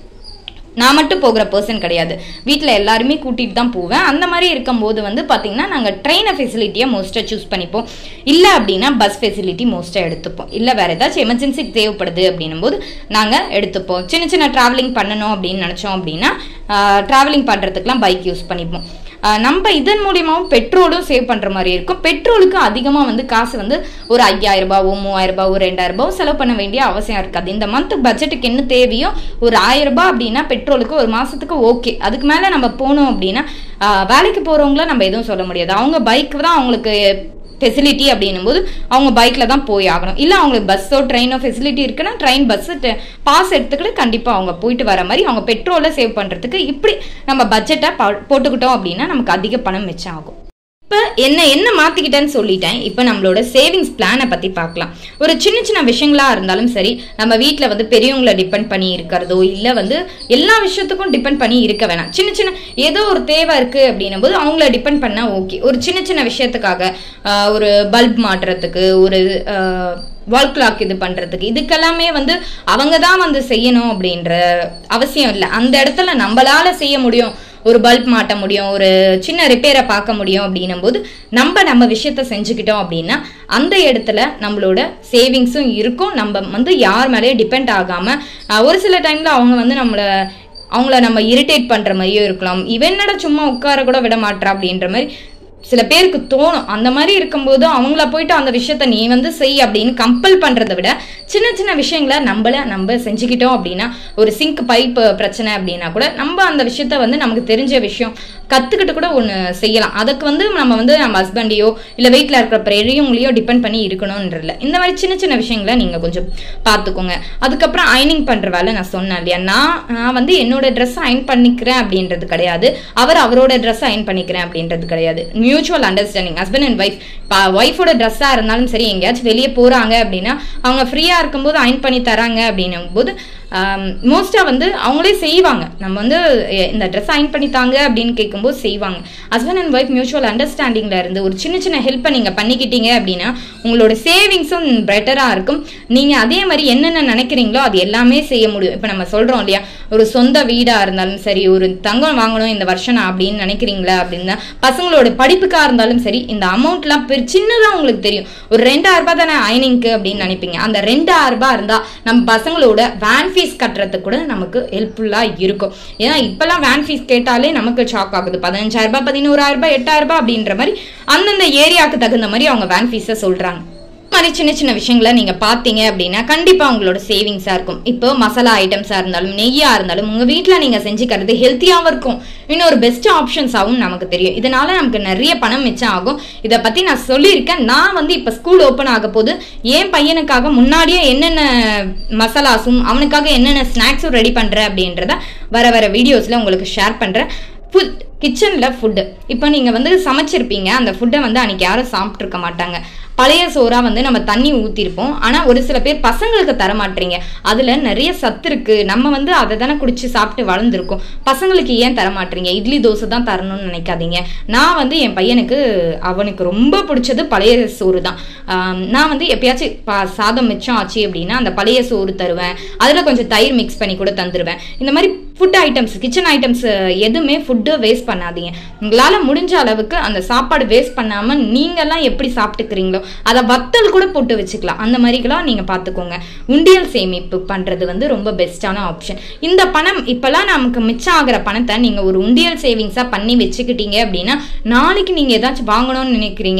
நான் மட்டும் போகிற பர்சன் கிடையாது, வீட்டில் எல்லாருமே கூட்டிகிட்டு தான் போவேன். அந்த மாதிரி இருக்கும்போது வந்து பார்த்திங்கன்னா நாங்கள் ட்ரெயினை ஃபெசிலிட்டியை மோஸ்ட்டாக சூஸ் பண்ணிப்போம். இல்லை அப்படின்னா பஸ் ஃபெசிலிட்டி மோஸ்ட்டாக எடுத்துப்போம். இல்லை வேறு ஏதாச்சும் எமர்ஜென்சிக்கு தேவைப்படுது அப்படின்னும் போது நாங்கள் எடுத்துப்போம். சின்ன சின்ன ட்ராவலிங் பண்ணணும் அப்படின்னு நினச்சோம் அப்படின்னா ட்ராவலிங் பண்ணுறதுக்கெலாம் பைக் யூஸ் பண்ணிப்போம். நம்ம இதன் மூலியமாகவும் பெட்ரோலும் சேவ் பண்ணுற மாதிரி இருக்கும். பெட்ரோலுக்கு அதிகமாக வந்து காசு வந்து ஒரு 5000 ரூபாவோ 3000 ரூபாவோ 2000 ரூபாவோ செலவு பண்ண வேண்டிய அவசியம் இருக்காது. இந்த மந்த் பட்ஜெட்டுக்கு என்ன தேவையோ ஒரு 1000 ரூபாய் அப்படின்னா பெட்ரோலுக்கு ஒரு மாதத்துக்கு ஓகே. அதுக்கு மேலே நம்ம போனோம் அப்படின்னா வேலைக்கு போகிறவங்கள நம்ம எதுவும் சொல்ல முடியாது. அவங்க பைக்கு தான் அவங்களுக்கு ஃபெசிலிட்டி அப்படின்னும் போது அவங்க பைக்கில் தான் போய் ஆகணும். இல்லை அவங்களுக்கு பஸ்ஸோ ட்ரெயினோ ஃபெசிலிட்டி இருக்குன்னா ட்ரெயின் பஸ்ஸு பாஸ் எடுத்துக்கிட்டு கண்டிப்பாக அவங்க போயிட்டு வர மாதிரி அவங்க பெட்ரோலை சேவ் பண்ணுறதுக்கு இப்படி நம்ம பட்ஜெட்டை போட்டுக்கிட்டோம் அப்படின்னா நமக்கு அதிக பணம் மிச்சம் ஆகும். இப்போ என்ன மாற்றிக்கிட்டேன்னு சொல்லிட்டேன். இப்போ நம்மளோட சேவிங்ஸ் பிளானை பற்றி பார்க்கலாம். ஒரு சின்ன சின்ன விஷயங்களா இருந்தாலும் சரி, நம்ம வீட்டில் வந்து பெரியவங்களை டிபெண்ட் பண்ணி இருக்கிறதோ இல்லை வந்து எல்லா விஷயத்துக்கும் டிபெண்ட் பண்ணி இருக்க வேணாம். சின்ன சின்ன ஏதோ ஒரு தேவை இருக்குது அப்படின்னும் போது அவங்கள டிபெண்ட் பண்ணால் ஓகே. ஒரு சின்ன சின்ன விஷயத்துக்காக ஒரு பல்ப் மாட்டுறதுக்கு, ஒரு வால் கிளாக் இது பண்ணுறதுக்கு, இதுக்கெல்லாமே வந்து அவங்க தான் வந்து செய்யணும் அப்படின்ற அவசியம் இல்லை. அந்த இடத்துல நம்மளால செய்ய முடியும், ஒரு பல்ப் மாட்ட முடியும், ஒரு சின்ன ரிப்பேரை பார்க்க முடியும் அப்படின்னும் போது நம்ம விஷயத்த செஞ்சுக்கிட்டோம் அப்படின்னா அந்த இடத்துல நம்மளோட சேவிங்ஸும் இருக்கும். நம்ம வந்து யார் மேலேயும் டிபெண்ட் ஆகாமல் ஒரு சில டைம்ல அவங்க வந்து அவங்கள நம்ம இரிட்டேட் பண்ணுற மாதிரியும் இருக்கலாம். இவனோட சும்மா உட்கார கூட விட மாட்டா அப்படின்ற மாதிரி சில பேருக்கு தோணும். அந்த மாதிரி இருக்கும்போது அவங்கள போயிட்டு அந்த விஷயத்த நீ வந்து செய் அப்படின்னு கம்பல் பண்றதை விட சின்ன சின்ன விஷயங்களை நம்ம செஞ்சுக்கிட்டோம் அப்படின்னா, ஒரு சிங்க் பைப் பிரச்சனை அப்படின்னா கூட நம்ம அந்த விஷயத்த வந்து நமக்கு தெரிஞ்ச விஷயம் கத்துக்கிட்டு கூட ஒன்று செய்யலாம். அதுக்கு வந்து நம்ம ஹஸ்பண்டையோ இல்லை வீட்டில் இருக்கிற பெரியவங்களையோ டிபெண்ட் பண்ணி இருக்கணும்ன்றல. இந்த மாதிரி சின்ன சின்ன விஷயங்களை நீங்கள் கொஞ்சம் பார்த்துக்கோங்க. அதுக்கப்புறம் அயனிங் பண்ணுற வேலை நான் சொன்னேன் இல்லையா, நான் வந்து என்னோட ட்ரெஸ் அயன் பண்ணிக்கிறேன் அப்படின்றது கிடையாது, அவரோட ட்ரெஸ் அயன் பண்ணிக்கிறேன் அப்படின்றது கிடையாது. Mutual understanding. Husband and wife, ஒய்ஃபோட ட்ரெஸ்ஸாக இருந்தாலும் சரி, எங்கேயாச்சும் வெளியே போகிறாங்க அப்படின்னா அவங்க ஃப்ரீயாக இருக்கும்போது அயன் பண்ணி தராங்க அப்படின்னும் போது மோஸ்டா வந்து அவங்களே செய்வாங்க. நம்ம வந்து இந்த ட்ரெஸ் அயன் பண்ணி தாங்க அப்படின்னு கேட்கும்போது செய்வாங்க. ஹஸ்பண்ட் அண்ட் ஒய்ஃப் மியூச்சுவல் அண்டர்ஸ்டாண்டிங்ல இருந்து ஒரு சின்ன சின்ன ஹெல்ப்பை நீங்க பண்ணிக்கிட்டீங்க அப்படின்னா உங்களோட சேவிங்ஸும் பெட்டரா இருக்கும். நீங்க அதே மாதிரி என்னென்ன நினைக்கிறீங்களோ அது எல்லாமே செய்ய முடியும். இப்ப நம்ம சொல்றோம் இல்லையா, ஒரு சொந்த வீடா இருந்தாலும் சரி, ஒரு தங்கம் வாங்கணும் இந்த வருஷம் அப்படின்னு நினைக்கிறீங்களா அப்படின்னா, பசங்களோட படிப்புக்கா இருந்தாலும் சரி, இந்த அமௌண்ட்லாம் சின்னதா உங்களுக்கு தெரியும். ஒரு 2000 ரூபாய் தானே அயனிங்க்கு அப்படின்னு நினைப்பீங்க. அந்த 2000 ரூபாய் இருந்தா நம்ம பசங்களோட வேன் ஃபீஸ் கட்டுறதுக்கு கூட நமக்கு ஹெல்ப்ஃபுல்லா இருக்கும். ஏன்னா இப்பெல்லாம் வேன் ஃபீஸ் கேட்டாலே நமக்கு ஷாக் ஆகுது. 15000 ரூபாய் 11000 ரூபாய் 8000 ரூபாய் அப்படின்ற மாதிரி அந்தந்த ஏரியாவுக்கு தகுந்த மாதிரி அவங்க வேன் ஃபீஸை சொல்றாங்க. மாதிரி சின்ன சின்ன விஷயங்களை நீங்க பாத்தீங்க அப்படின்னா கண்டிப்பா உங்களோட சேவிங்ஸா இருக்கும். இப்போ மசாலா ஐட்டம்ஸா இருந்தாலும் நெய்யா இருந்தாலும் உங்க வீட்டுல நீங்க செஞ்சுக்கிறது ஹெல்த்தியாவும் இருக்கும், இன்னொரு பெஸ்ட் ஆப்ஷன்ஸாவும் நமக்கு தெரியும். இதனால நமக்கு நிறைய பணம் மிச்சம் ஆகும். இதை பத்தி நான் சொல்லியிருக்கேன். நான் வந்து இப்ப ஸ்கூல் ஓப்பன் ஆக போது என் பையனுக்காக முன்னாடியே என்னென்ன மசாலாஸும் அவனுக்காக என்னென்ன ஸ்நாக்ஸும் ரெடி பண்றேன் அப்படின்றத வர வீடியோஸ்ல உங்களுக்கு ஷேர் பண்றேன். ஃபுட் கிச்சன்ல ஃபுட்டு இப்போ நீங்க வந்து சமைச்சிருப்பீங்க, அந்த ஃபுட்டை வந்து அன்னைக்கு யாரும் சாப்பிட்டு இருக்க மாட்டாங்க. பழைய சோறா வந்து நம்ம தண்ணி ஊத்திருப்போம். ஆனா ஒரு சில பேர் பசங்களுக்கு தர மாட்டீங்க. அதுல நிறைய சத்து இருக்கு, நம்ம வந்து அதை தானே குடிச்சு சாப்பிட்டு வளர்ந்துருக்கோம், பசங்களுக்கு ஏன் தர மாட்டீங்க? இட்லி தோசை தான் தரணும்னு நினைக்காதீங்க. நான் வந்து என் பையனுக்கு அவனுக்கு ரொம்ப பிடிச்சது பழைய சோறு தான். நான் வந்து எப்பயாச்சும் சாதம் மிச்சம் ஆச்சு அப்படின்னா அந்த பழைய சோறு தருவேன், அதுல கொஞ்சம் தயிர் மிக்ஸ் பண்ணி கூட தந்துருவேன். இந்த மாதிரி ஃபுட் ஐட்டம்ஸ், கிச்சன் ஐட்டம்ஸ் எதுவுமே ஃபுட்டு வேஸ்ட் பண்ணாதீங்க. உங்களால முடிஞ்ச அளவுக்கு அந்த சாப்பாடு வேஸ்ட் பண்ணாம நீங்கெல்லாம் எப்படி சாப்பிட்டுக்கிறீங்களோ அதை வத்தல் கூட போட்டு வச்சுக்கலாம். அந்த மாதிரிலாம் நீங்க பாத்துக்கோங்க. உண்டியல் சேமிப்பு பண்றது வந்து ரொம்ப பெஸ்டான ஆப்ஷன். இந்த பணம் இப்பெல்லாம் நமக்கு மிச்சம் ஆகிற பணத்தை நீங்க ஒரு உண்டியல் சேவிங்ஸா பண்ணி வச்சுக்கிட்டீங்க அப்படின்னா நாளைக்கு நீங்க ஏதாச்சும் வாங்கணும்னு நினைக்கிறீங்க,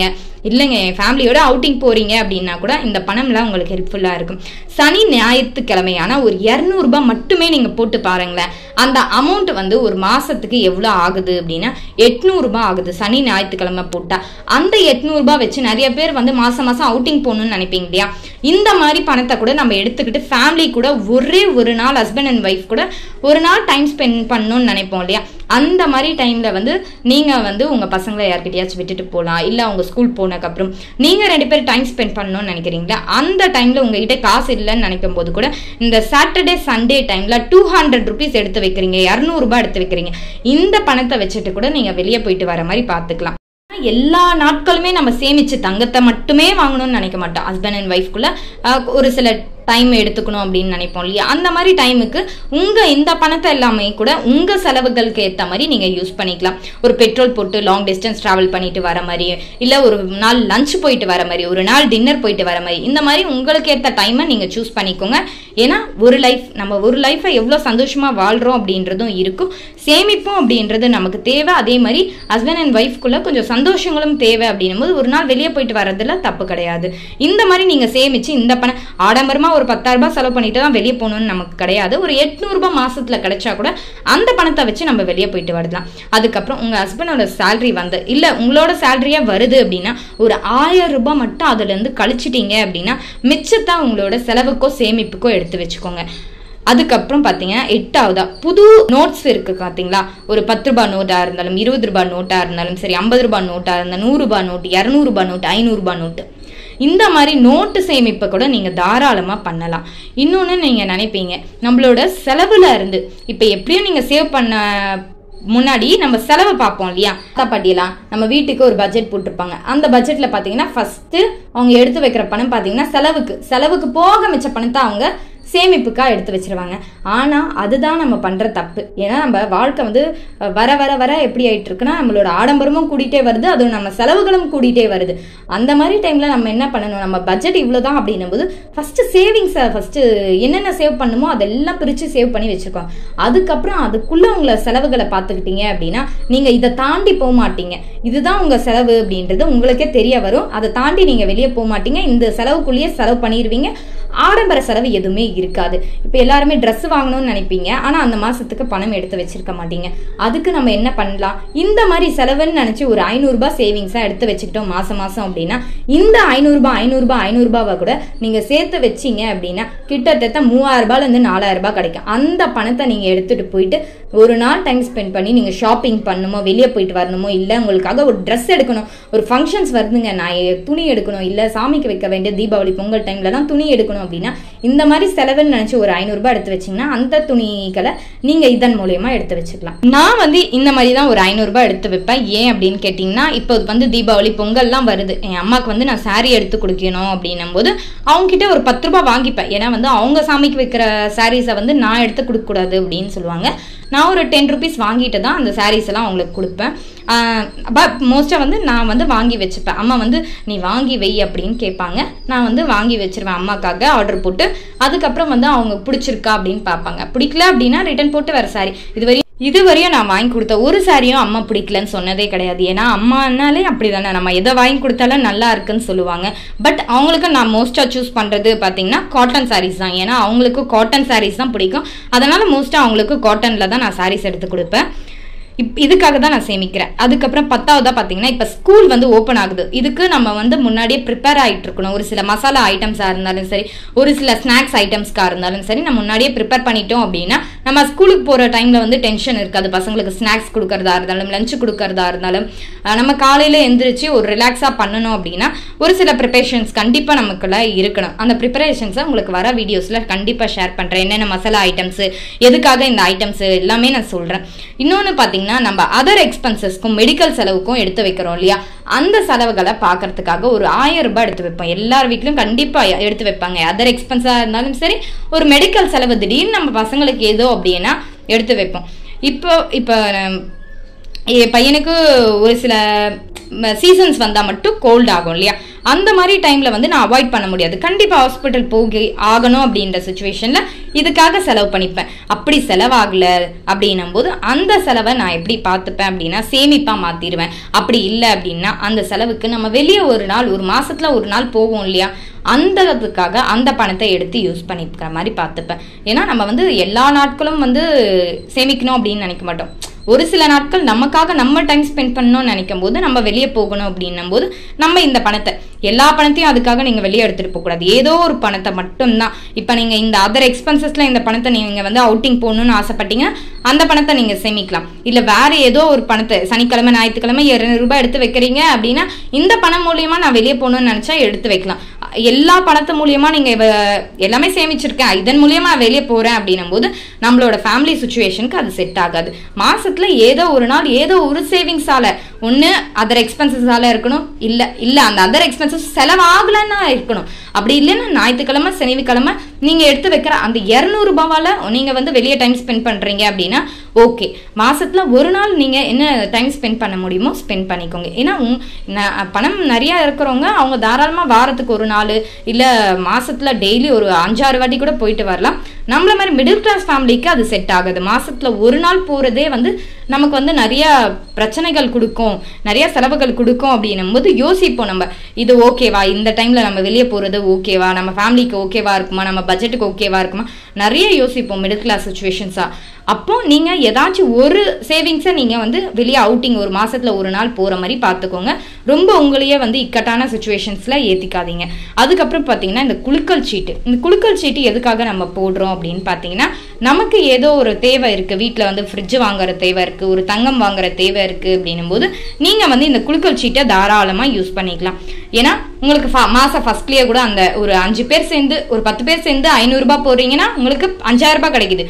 இல்லைங்க என் ஃபேமிலியோட அவுட்டிங் போறீங்க அப்படின்னா கூட இந்த பணம்லாம் உங்களுக்கு ஹெல்ப்ஃபுல்லா இருக்கும். சனி ஞாயிற்றுக்கிழமையான ஒரு 200 ரூபாய் மட்டுமே நீங்க போட்டு பாருங்களேன். அந்த அமௌண்ட் வந்து ஒரு மாசத்துக்கு எவ்வளவு ஆகுது அப்படின்னா 800 ரூபாய் ஆகுது. சனி ஞாயிற்றுக்கிழமை போட்டா அந்த 800 ரூபாய் வச்சு நிறைய பேர் வந்து மாசம் மாசம் அவுட்டிங் போகணும்னு நினைப்பீங்க இல்லையா? இந்த மாதிரி பணத்தை கூட நம்ம எடுத்துக்கிட்டு ஃபேமிலி கூட ஒரே ஒரு நாள் ஹஸ்பண்ட் அண்ட் ஒய்ஃப் கூட ஒரு நாள் டைம் ஸ்பெண்ட் பண்ணணும்னு நினைப்போம் இல்லையா? அந்த மாதிரி டைம்ல வந்து நீங்க வந்து உங்க பசங்களை யார்கிட்டயாச்சும் விட்டுட்டு போகலாம். இல்ல அவங்க ஸ்கூல் போனதுக்கு அப்புறம் நீங்க 2 பேரும் டைம் ஸ்பெண்ட் பண்ணணும்னு நினைக்கிறீங்களா? அந்த டைம்ல உங்ககிட்ட காசு இல்லைன்னு நினைக்கும் போது கூட இந்த சாட்டர்டே சண்டே டைம்ல 200 rupees எடுத்து வைக்கிறீங்க, 200 ரூபாய் எடுத்து வைக்கிறீங்க. இந்த பணத்தை வச்சுட்டு கூட நீங்க வெளியே போயிட்டு வர மாதிரி பாத்துக்கலாம். எல்லா நாட்களுமே நம்ம சேமிச்சு தங்கத்தை மட்டுமே வாங்கணும்னு நினைக்க மாட்டோம். ஹஸ்பண்ட் அண்ட் ஒய்ஃப்குள்ள ஒரு சில டைம் எடுத்துக்கணும் அப்படின்னு நினைப்போம் இல்லையா? அந்த மாதிரி டைமுக்கு உங்க இந்த பணத்தை எல்லாமே கூட உங்க செலவுகளுக்கு ஏற்ற மாதிரி நீங்க யூஸ் பண்ணிக்கலாம். ஒரு பெட்ரோல் போட்டு லாங் டிஸ்டன்ஸ் டிராவல் பண்ணிட்டு வர மாதிரி, இல்ல ஒரு நாள் லஞ்ச் போயிட்டு வர மாதிரி, ஒரு நாள் டின்னர் போயிட்டு வர மாதிரி, இந்த மாதிரி உங்களுக்கு ஏற்ற டைமை நீங்க சூஸ் பண்ணிக்கோங்க. ஏன்னா நம்ம ஒரு லைஃபை எவ்வளவு சந்தோஷமா வாழ்றோம் அப்படின்றதும் இருக்கும். சேமிப்போம் அப்படின்றது நமக்கு தேவை. அதே மாதிரி ஹஸ்பண்ட் அண்ட் ஒய்ஃப்குள்ள கொஞ்சம் சந்தோஷங்களும் தேவை. அப்படின்னும் போது ஒரு நாள் வெளியே போயிட்டு வர்றதுல தப்பு கிடையாது. இந்த மாதிரி நீங்க சேமிச்சு இந்த பணம் ஆடம்பரமா ஒரு 10,000 ரூபாய் செலவு பண்ணிட்டு தான் வெளியே போகணும்னு நமக்கு கிடையாது. ஒரு 800 ரூபாய் மாசத்துல கிடைச்சா கூட அந்த பணத்தை வச்சு நம்ம வெளியே போயிட்டு வரலாம். அதுக்கப்புறம் உங்க ஹஸ்பண்டோட சேலரி வந்து இல்ல உங்களோட சேலரியா வருது அப்படின்னா ஒரு 1000 ரூபாய் மட்டும் அதுல இருந்து கழிச்சிட்டீங்க அப்படின்னா மிச்சத்தை உங்களோட செலவுக்கோ சேமிப்புக்கோ எடுத்து வச்சுக்கோங்க. அதுக்கப்புறம் பாத்தீங்கன்னா 8ஆவதா புது நோட்ஸ் இருக்கு பாத்தீங்களா? ஒரு 10 ரூபாய் நோட்டா இருந்தாலும் 20 ரூபாய் நோட்டா இருந்தாலும் சரி, 50 ரூபாய் நோட்டா இருந்தாலும் 100 ரூபாய் நோட்டு, 200 ரூபாய் நோட்டு, 500 ரூபாய் நோட்டு, இந்த மாதிரி நோட்டு சேமிப்பை கூட நீங்க தாராளமா பண்ணலாம். இன்னொன்னு நீங்க நினைப்பீங்க நம்மளோட செலவுல இருந்து இப்ப எப்படியும் நீங்க சேவ் பண்ண முன்னாடி நம்ம செலவை பார்ப்போம் இல்லையா? பாட்டியெல்லாம் நம்ம வீட்டுக்கு ஒரு பட்ஜெட் போட்டிருப்பாங்க. அந்த பட்ஜெட்ல பாத்தீங்கன்னா ஃபர்ஸ்ட் அவங்க எடுத்து வைக்கிற பணம் பாத்தீங்கன்னா செலவுக்கு போக மிச்ச பணத்தை அவங்க சேமிப்புக்கா எடுத்து வச்சிருவாங்க. ஆனா அதுதான் நம்ம பண்ற தப்பு. ஏன்னா நம்ம வாழ்க்கை வந்து வர வர வர எப்படி ஆயிட்டு இருக்குன்னா நம்மளோட ஆடம்பரமும் கூடிட்டே வருது, அதுவும் நம்ம செலவுகளும் கூடிட்டே வருது. அந்த மாதிரி டைம்ல நம்ம என்ன பண்ணணும், நம்ம பட்ஜெட் இவ்வளவுதான் அப்படின்னும் போது ஃபர்ஸ்ட் சேவிங்ஸை ஃபர்ஸ்ட் என்னென்ன சேவ் பண்ணுமோ அதெல்லாம் பிரிச்சு சேவ் பண்ணி வச்சிருக்கோம். அதுக்கப்புறம் அதுக்குள்ள உங்களை செலவுகளை பார்த்துக்கிட்டீங்க அப்படின்னா நீங்க இதை தாண்டி போக மாட்டீங்க. இதுதான் உங்க செலவு அப்படின்றது உங்களுக்கே தெரிய வரும். அதை தாண்டி நீங்க வெளியே போக மாட்டீங்க. இந்த செலவுக்குள்ளேயே செலவு பண்ணிடுவீங்க. ஆடம்பர செலவு எதுவுமே இருக்காது. இப்ப எல்லாருமே ட்ரெஸ் வாங்கணும்னு நினைப்பீங்க, ஆனா அந்த மாசத்துக்கு பணம் எடுத்து வச்சிருக்க மாட்டீங்க. அதுக்கு நம்ம என்ன பண்ணலாம், இந்த மாதிரி செலவுன்னு நினைச்சு ஒரு 500 ரூபாய் சேவிங்ஸா எடுத்து வச்சுக்கிட்டோம் மாசம் அப்படின்னா இந்த 500 ரூபாவை கூட நீங்க சேர்த்து வச்சீங்க அப்படின்னா கிட்டத்தட்ட 3000 ரூபாயில இருந்து 4000 ரூபாய் கிடைக்கும். அந்த பணத்தை நீங்க எடுத்துட்டு போயிட்டு ஒரு நாள் டைம் ஸ்பெண்ட் பண்ணி நீங்க ஷாப்பிங் பண்ணணுமோ, வெளியே போயிட்டு வரணுமோ, இல்ல உங்களுக்காக ஒரு ட்ரெஸ் எடுக்கணும், ஒரு ஃபங்க்ஷன்ஸ் வருதுங்க, நான் துணி எடுக்கணும், இல்ல சாமிக்கு வைக்க வேண்டிய தீபாவளி பொங்கல் டைம்ல தான் துணி எடுக்கணும் அப்படின்னா இந்த மாதிரி செலவுன்னு நினைச்சு ஒரு 500 ரூபாய் எடுத்து வச்சீங்கன்னா அந்த துணிகளை நீங்க இதன் மூலமா எடுத்து வச்சுக்கலாம். நான் வந்து இந்த மாதிரி தான் ஒரு 500 ரூபாய் எடுத்து வைப்பேன். ஏன் அப்படின்னு கேட்டீங்கன்னா இப்போ வந்து தீபாவளி பொங்கல்லாம் வருது, என் அம்மாக்கு வந்து நான் சாரி எடுத்து கொடுக்கணும் அப்படின்னும் போது அவங்க கிட்ட ஒரு 10 ரூபாய் வாங்கிப்பேன். ஏன்னா வந்து அவங்க சாமிக்கு வைக்கிற சாரீஸை வந்து நான் எடுத்து கொடுக்க கூடாது அப்படின்னு சொல்லுவாங்க. நான் ஒரு 10 rupees வாங்கிட்டு தான் அந்த சாரீஸ் எல்லாம் அவங்களுக்கு கொடுப்பேன். பட் மோஸ்டா வந்து நான் வந்து வாங்கி வச்சுப்பேன். அம்மா வந்து நீ வாங்கி வை அப்படின்னு கேட்பாங்க. நான் வந்து வாங்கி வச்சிருவேன் அம்மாக்காக ஆர்டர் போட்டு. அதுக்கப்புறம் வந்து அவங்க பிடிச்சிருக்கா அப்படின்னு பார்ப்பாங்க. பிடிக்கல அப்படின்னா ரிட்டர்ன் போட்டு வேற சாரி. இதுவரையும் நான் வாங்கி கொடுத்த ஒரு சாரியும் அம்மா பிடிக்கலன்னு சொன்னதே கிடையாது. ஏன்னா அம்மானாலே அப்படிதானே, நம்ம எதை வாங்கி கொடுத்தாலும் நல்லா இருக்குன்னு சொல்லுவாங்க. பட் அவங்களுக்கு நான் மோஸ்டா சூஸ் பண்றது பாத்தீங்கன்னா காட்டன் சாரீஸ் தான். ஏன்னா அவங்களுக்கு காட்டன் சாரீஸ் தான் பிடிக்கும். அதனால மோஸ்டா அவங்களுக்கு காட்டன்ல தான் நான் சாரீஸ் எடுத்து கொடுப்பேன். இதுக்காக தான் நான் சேமிக்கிறேன். அதுக்கப்புறம் 10ஆவதா பாத்தீங்கன்னா இப்ப ஸ்கூல் வந்து ஓப்பன் ஆகுது. இதுக்கு நம்ம வந்து முன்னாடியே ப்ரிப்பேர் ஆயிட்டு இருக்கணும். ஒரு சில மசாலா ஐட்டம்ஸா இருந்தாலும் சரி, ஒரு சில ஸ்நாக்ஸ் ஐட்டம்ஸ்க்கா இருந்தாலும் சரி, நம்ம முன்னாடியே ப்ரிப்பேர் பண்ணிட்டோம் அப்படின்னா நம்ம ஸ்கூலுக்கு போற டைம்ல வந்து டென்ஷன் இருக்காது. பசங்களுக்கு ஸ்நாக்ஸ் கொடுக்கறதா இருந்தாலும் லஞ்ச் கொடுக்கறதா இருந்தாலும் நம்ம காலையில எந்திரிச்சு ஒரு ரிலாக்ஸா பண்ணணும் அப்படின்னா ஒரு சில ப்ரிப்பரேஷன்ஸ் கண்டிப்பா நமக்குள்ள இருக்கணும். அந்த ப்ரிப்பரேஷன்ஸை உங்களுக்கு வர வீடியோஸ்ல கண்டிப்பா ஷேர் பண்றேன். என்னென்ன மசாலா ஐட்டம்ஸ், எதுக்காக இந்த ஐட்டம்ஸ் எல்லாமே நான் சொல்றேன். இன்னொன்னு பாத்தீங்கன்னா நம்ம அதர் எக்ஸ்பென்சஸ்க்கும் மெடிக்கல் செலவுக்கும் எடுத்து வைக்கிறோம் இல்லையா, அந்த செலவுகளை பாக்குறதுக்காக ஒரு 1000 ரூபாய் எடுத்து வைப்போம். எல்லார் வீட்லயும் கண்டிப்பா எடுத்து வைப்பாங்க. அதர் எக்ஸ்பென்ஸா இருந்தாலும் சரி, ஒரு மெடிக்கல் செலவு திடீர்னு நம்ம பசங்களுக்கு ஏதோ அப்படின்னா எடுத்து வைப்போம். இப்போ என் பையனுக்கு ஒரு சில சீசன்ஸ் வந்தால் மட்டும் கோல்ட் ஆகும் இல்லையா, அந்த மாதிரி டைமில் வந்து நான் அவாய்ட் பண்ண முடியாது. கண்டிப்பாக ஹாஸ்பிட்டல் போக ஆகணும் அப்படின்ற சுச்சுவேஷனில் இதுக்காக செலவு பண்ணிப்பேன். அப்படி செலவாகலை அப்படின்னும் போது அந்த செலவை நான் எப்படி பார்த்துப்பேன் அப்படின்னா சேமிப்பாக மாற்றிடுவேன். அப்படி இல்லை அப்படின்னா அந்த செலவுக்கு நம்ம வெளியே ஒரு நாள், ஒரு மாதத்தில் ஒரு நாள் போவோம் இல்லையா, அந்ததுக்காக அந்த பணத்தை எடுத்து யூஸ் பண்ணிக்கிற மாதிரி பார்த்துப்பேன். ஏன்னா நம்ம வந்து எல்லா நாட்களும் வந்து சேமிக்கணும் அப்படின்னு நினைக்க மாட்டோம். ஒரு சில நாட்கள் நமக்காக நம்ம டைம் ஸ்பெண்ட் பண்ணணும்னு நினைக்கும் போது, நம்ம வெளியே போகணும் அப்படின்னும் போது நம்ம இந்த பணத்தை, எல்லா பணத்தையும் அதுக்காக நீங்க வெளியே எடுத்துட்டு போக கூடாது. ஏதோ ஒரு பணத்தை மட்டும்தான். இப்ப நீங்க இந்த அதர் எக்ஸ்பென்சஸ்ல இந்த பணத்தை நீங்க வந்து அவுட்டிங் போகணும்னு ஆசைப்பட்டீங்க, அந்த பணத்தை நீங்க சேமிக்கலாம். இல்ல வேற ஏதோ ஒரு பணத்தை சனிக்கிழமை ஞாயிற்றுக்கிழமை 200 ரூபாய் எடுத்து வைக்கிறீங்க அப்படின்னா இந்த பணம் மூலியமா நான் வெளியே போகணும்னு நினைச்சா எடுத்து வைக்கலாம். எல்லா பணத்து மூலியமா நீங்க எல்லாமே சேமிச்சிருக்கேன், இதன் மூலியமா வெளியே போறேன் அப்படின்னும் போது நம்மளோட ஃபேமிலி சுச்சுவேஷனுக்கு அது செட் ஆகாது. மாசத்துல ஏதோ ஒரு நாள் ஏதோ ஒரு சேவிங்ஸால, ஒண்ணு அதர் எக்ஸ்பென்சஸால இருக்கணும், இல்ல அந்த அதர் எக்ஸ்பென்சஸ் செலவாகலன்னா இருக்கணும். அப்படி இல்லைன்னா ஞாயிற்றுக்கிழமை சனிக்கிழமை நீங்க எடுத்து வைக்கிற அந்த 200 ரூபாவால நீங்க வந்து வெளியே டைம் ஸ்பெண்ட் பண்றீங்க அப்படின்னா ஓகே, மாசத்துல ஒரு நாள் நீங்க என்ன டைம் ஸ்பெண்ட் பண்ண முடியுமோ ஸ்பெண்ட் பண்ணிக்கோங்க. ஏன்னா பணம் நிறைய இருக்கிறவங்க அவங்க தாராளமா வாரத்துக்கு ஒரு நாள் இல்ல மாசத்துல டெய்லி ஒரு 5-6 வாட்டி கூட போயிட்டு வரலாம். நம்மள மாதிரி மிடில் கிளாஸ் ஃபேமிலிக்கு அது செட் ஆகுது. மாசத்துல ஒரு நாள் போறதே வந்து நமக்கு வந்து நிறைய பிரச்சனைகள் கொடுக்கும், நிறைய செலவுகள் கொடுக்கும் அப்படின்னும் போது யோசிப்போம் நம்ம, இது ஓகேவா, இந்த டைம்ல நம்ம வெளியே போறது ஓகேவா, நம்ம ஃபேமிலிக்கு ஓகேவா இருக்குமா, நம்ம பட்ஜெட்டுக்கு ஓகேவா இருக்குமா, நிறைய யோசிப்போம் மிடில் கிளாஸ் சுச்சுவேஷன்ஸா. அப்போ நீங்க ஏதாச்சும் ஒரு சேவிங்ஸை நீங்க வந்து வெளியே அவுட்டிங் ஒரு மாசத்துல ஒரு நாள் போற மாதிரி பார்த்துக்கோங்க. ரொம்ப உங்களையே வந்து இக்கட்டான சுச்சுவேஷன்ஸ்ல ஏத்திக்காதீங்க. அதுக்கப்புறம் பாத்தீங்கன்னா இந்த குலுக்கல் சீட்டு, இந்த குலுக்கல் சீட்டு எதுக்காக நம்ம போடுறோம் அப்படின்னு பாத்தீங்கன்னா, நமக்கு ஏதோ ஒரு தேவை இருக்கு, வீட்டுல வந்து ஃப்ரிட்ஜ் வாங்குற தேவை இருக்கு, ஒரு தங்கம் வாங்குற தேவை இருக்கு அப்படின்னும் போது நீங்க வந்து இந்த குலுக்கல் சீட்டை தாராளமா யூஸ் பண்ணிக்கலாம். ஏன்னா உங்களுக்கு மாசம் ஃபர்ஸ்ட்லயே கூட அந்த ஒரு 5 பேர் சேர்ந்து ஒரு 10 பேர் சேர்ந்து 500 ரூபாய் போடுறீங்கன்னா உங்களுக்கு 5000 ரூபாய் கிடைக்குது.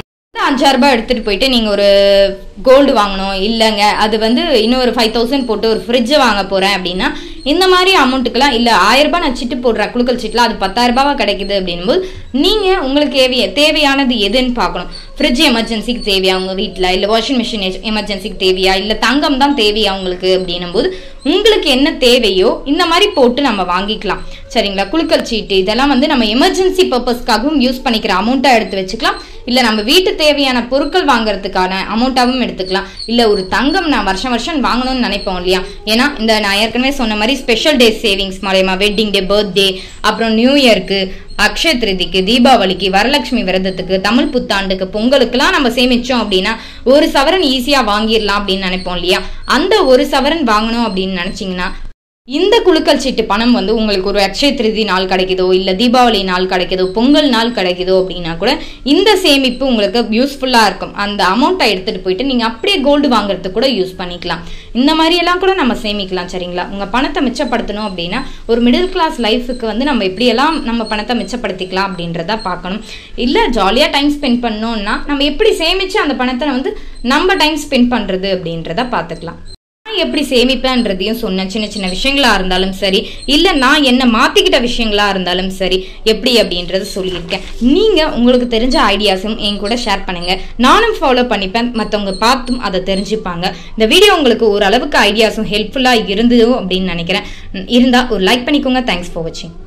5000 ரூபாய் எடுத்துட்டு போயிட்டு நீங்க ஒரு கோல்டு வாங்கணும், இல்லைங்க அது வந்து இன்னொரு 5000 போட்டு ஒரு ஃப்ரிட்ஜ் வாங்க போறேன் அப்படின்னா இந்த மாதிரி அமௌண்ட்டுக்கெல்லாம் இல்ல 1000 ரூபாய் நான் சிட்டு போடுற குலுக்கல் சீட்ல அது 10,000 ரூபாவா கிடைக்குது அப்படின்னும் போது நீங்க உங்களுக்கு தேவையானது எதுன்னு பார்க்கணும். ஃப்ரிட்ஜ் எமர்ஜென்சிக்கு தேவையா உங்க வீட்டுல, இல்ல வாஷிங் மிஷின் எமர்ஜென்சிக்கு தேவையா, இல்ல தங்கம் தான் தேவையா உங்களுக்கு அப்படின்னும் போது உங்களுக்கு என்ன தேவையோ இந்த மாதிரி போட்டு நம்ம வாங்கிக்கலாம். சரிங்களா? குலுக்கல் சீட்டு இதெல்லாம் வந்து நம்ம எமர்ஜென்சி பர்பஸ்க்காகவும் யூஸ் பண்ணிக்கிற அமௌண்ட்டா எடுத்து வச்சுக்கலாம். இல்ல நம்ம வீட்டு தேவையான பொருட்கள் வாங்குறதுக்கான அமௌண்ட்டாவும் எடுத்துக்கலாம். இல்ல ஒரு தங்கம் நான் வருஷம் வாங்கணும்னு நினைப்போம் இல்லையா, ஏன்னா இந்த நான் ஏற்கனவே சொன்ன மாதிரி ஸ்பெஷல் டே சேவிங்ஸ் மூலமா வெட்டிங் டே, பர்த்டே, அப்புறம் நியூ இயருக்கு, அக்ஷய திருதிக்கு, தீபாவளிக்கு, வரலட்சுமி விரதத்துக்கு, தமிழ் புத்தாண்டுக்கு, பொங்கலுக்குலாம் நம்ம சேமிச்சோம் அப்படின்னா ஒரு சவரன் ஈஸியா வாங்கிடலாம் அப்படின்னு நினைப்போம் இல்லையா. அந்த ஒரு சவரன் வாங்கணும் அப்படின்னு நினைச்சீங்கன்னா இந்த குலுக்கல் சீட்டு பணம் வந்து உங்களுக்கு ஒரு அக்ஷய திருதி நாள் கிடைக்குதோ, இல்ல தீபாவளி நாள் கிடைக்குதோ, பொங்கல் நாள் கிடைக்குதோ அப்படின்னா கூட இந்த சேமிப்பு உங்களுக்கு யூஸ்ஃபுல்லா இருக்கும். அந்த அமௌண்ட்டை எடுத்துட்டு போயிட்டு நீங்க அப்படியே கோல்டு வாங்குறதுக்கு கூட யூஸ் பண்ணிக்கலாம். இந்த மாதிரி எல்லாம் கூட நம்ம சேமிக்கலாம். சரிங்களா? உங்க பணத்தை மிச்சப்படுத்தணும் அப்படின்னா ஒரு மிடில் கிளாஸ் லைஃபுக்கு வந்து நம்ம எப்படியெல்லாம் நம்ம பணத்தை மிச்சப்படுத்திக்கலாம் அப்படின்றத பார்க்கணும். இல்ல ஜாலியா டைம் ஸ்பெண்ட் பண்ணோம்னா நம்ம எப்படி சேமிச்சு அந்த பணத்தை வந்து நம்ம டைம் ஸ்பெண்ட் பண்றது அப்படின்றத பார்த்துக்கலாம். எப்படி சேமிப்பேன்றதையும் சொன்ன சின்ன சின்ன விஷயங்களா இருந்தாலும் சரி, இல்ல நான் என்ன மாத்திக்கிட்ட விஷயங்களா இருந்தாலும் சரி, எப்படி அப்படின்றத சொல்லியிருக்கேன். நீங்க உங்களுக்கு தெரிஞ்ச ஐடியாஸும் என் கூட ஷேர் பண்ணுங்க, நானும் ஃபாலோ பண்ணிப்பேன், மற்றவங்க பார்த்தும் அதை தெரிஞ்சுப்பாங்க. இந்த வீடியோ உங்களுக்கு ஓரளவுக்கு ஐடியாஸும் ஹெல்ப்ஃபுல்லா இருந்தது அப்படின்னு நினைக்கிறேன். இருந்தா ஒரு லைக் பண்ணிக்கோங்க. தேங்க்ஸ் ஃபார் வாட்சிங்.